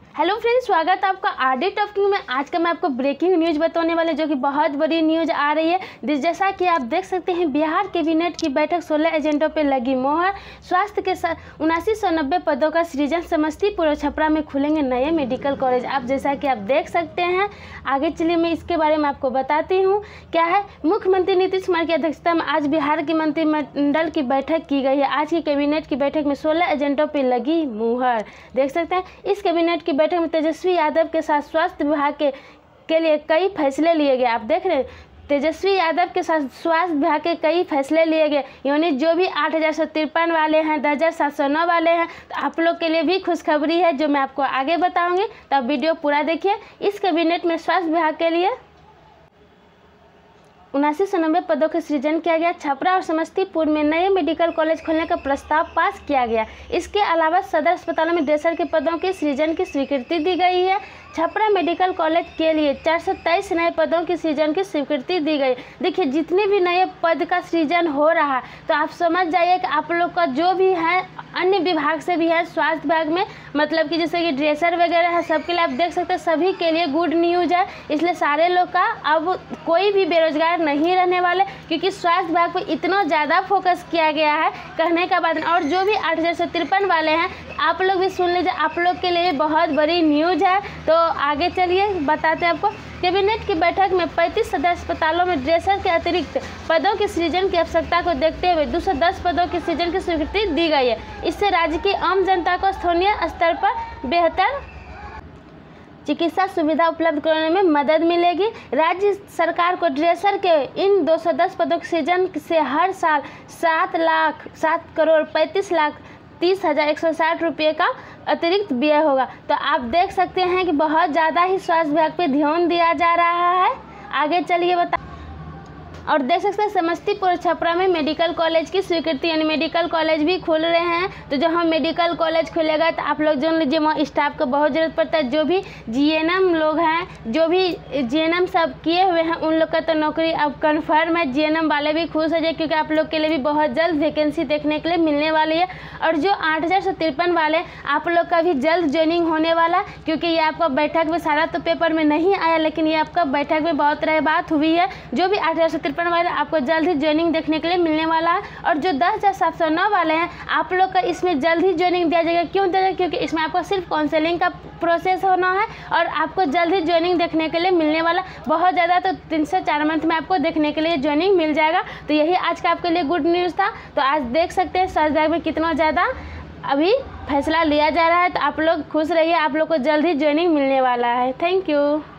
Hello friends, स्वागत है आपका आरडी टॉकिंग में। आज का मैं आपको ब्रेकिंग न्यूज़ बताने वाले जो कि बहुत बड़ी न्यूज़ आ रही है। जैसा कि आप देख सकते हैं, बिहार कैबिनेट की बैठक 16 एजेंडों पर लगी मोहर। स्वास्थ्य के 7990 पदों का सृजन। समस्तीपुर और छपरा में खुलेंगे नए मेडिकल कॉलेज। आप जैसा कि आप देख सकते हैं, आगे चलिए मैं इसके बारे में आपको बताती हूँ क्या है। मुख्यमंत्री नीतीश कुमार की अध्यक्षता में आज बिहार के मंत्रिमंडल की बैठक की गई है। आज की कैबिनेट की बैठक में 16 एजेंडों पर लगी मुहर। देख सकते हैं, इस कैबिनेट की बैठक में तेजस्वी यादव के साथ स्वास्थ्य विभाग के लिए कई फैसले लिए गए। आप देख रहे हैं, तेजस्वी यादव के साथ स्वास्थ्य विभाग के कई फैसले लिए गए। यानी जो भी 8153 वाले हैं, 10709 वाले हैं, तो आप लोग के लिए भी खुशखबरी है जो मैं आपको आगे बताऊंगी। तो आप वीडियो पूरा देखिए। इस कैबिनेट में स्वास्थ्य विभाग के लिए 7990 पदों का सृजन किया गया। छपरा और समस्तीपुर में नए मेडिकल कॉलेज खोलने का प्रस्ताव पास किया गया। इसके अलावा सदर अस्पतालों में ड्रेसर के पदों के सृजन की स्वीकृति दी गई है। छपरा मेडिकल कॉलेज के लिए 423 नए पदों की सृजन की स्वीकृति दी गई। देखिए, जितने भी नए पद का सृजन हो रहा है, तो आप समझ जाइए कि आप लोग का जो भी है, अन्य विभाग से भी है, स्वास्थ्य विभाग में, मतलब कि जैसे कि ड्रेसर वगैरह है, सबके लिए आप देख सकते हैं, सभी के लिए गुड न्यूज़ है। इसलिए सारे लोग का अब कोई भी बेरोजगार नहीं रहने वाले, क्योंकि स्वास्थ्य विभाग पर इतना ज़्यादा फोकस किया गया है कहने का बाद। और जो भी 8053 वाले हैं, आप लोग भी सुन लीजिए, आप लोग के लिए बहुत बड़ी न्यूज़ है। तो आगे चलिए बताते हैं आपको। कैबिनेट की बैठक में 35 सदर अस्पतालों में ड्रेसर के अतिरिक्त पदों के सृजन की आवश्यकता को देखते हुए 210 पदों के सृजन की स्वीकृति दी गई है। इससे राज्य की आम जनता को स्थानीय स्तर पर बेहतर चिकित्सा सुविधा उपलब्ध कराने में मदद मिलेगी। राज्य सरकार को ड्रेसर के इन 210 पदों के सृजन से हर साल 7,35,30,160 रुपये का अतिरिक्त व्यय होगा। तो आप देख सकते हैं कि बहुत ज़्यादा ही स्वास्थ्य विभाग पे ध्यान दिया जा रहा है। आगे चलिए बता। और देख सकते हैं, समस्तीपुर छपरा में मेडिकल कॉलेज की स्वीकृति, यानी मेडिकल कॉलेज भी खुल रहे हैं। तो जब हम मेडिकल कॉलेज खुलेगा तो आप लोग जान लीजिए, वहाँ स्टाफ को बहुत ज़रूरत पड़ता है। जो भी जीएनएम लोग हैं, जो भी जीएनएम सब किए हुए हैं, उन लोग का तो नौकरी अब कन्फर्म है। जीएनएम वाले भी खुश हो जाए, क्योंकि आप लोग के लिए भी बहुत जल्द वैकेंसी देखने के लिए मिलने वाली है। और जो 8153 वाले, आप लोग का भी जल्द ज्वाइनिंग होने वाला, क्योंकि ये आपका बैठक में सारा तो पेपर में नहीं आया, लेकिन ये आपका बैठक में बहुत तरह बात हुई है। जो भी 8153 वाले, आपको जल्द ही ज्वाइनिंग देखने के लिए मिलने वाला है। और जो 10709 वाले हैं, आप लोग का इसमें जल्द ही ज्वाइनिंग दिया जाएगा। क्यों दिया जाएगा? क्योंकि इसमें आपको सिर्फ काउंसलिंग का प्रोसेस होना है और आपको जल्द ही ज्वाइनिंग देखने के लिए मिलने वाला। बहुत ज़्यादा तो 3 से 4 मंथ में आपको देखने के लिए ज्वाइनिंग मिल जाएगा। तो यही आज का आपके लिए गुड न्यूज़ था। तो आज देख सकते हैं स्वास्थ्य विभाग में कितना ज़्यादा अभी फैसला लिया जा रहा है। तो आप लोग खुश रहिए, आप लोग को जल्द ही ज्वाइनिंग मिलने वाला है। Thank you.